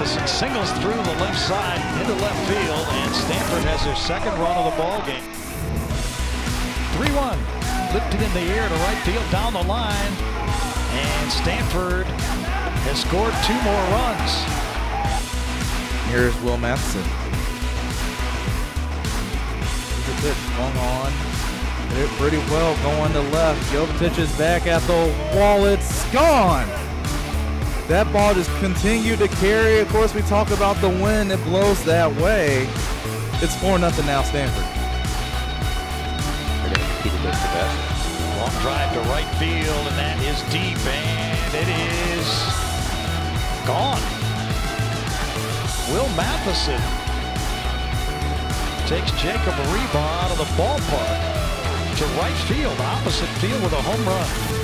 Matthiessen singles through the left side into left field, and Stanford has their second run of the ball game. 3-1, lifted in the air to right field down the line, and Stanford has scored 2 more runs. Here's Will Matthiessen. Here's a pitch swung on. Hit it pretty well going to left. Jovetic is back at the wall. It's gone. That ball just continued to carry. Of course, we talk about the wind. It blows that way. It's 4-0 now, Stanford. They're going to keep it the best. Long drive to right field, and that is deep, and it is gone. Will Matthiessen takes Jacob Reba out of the ballpark to right field, opposite field with a home run.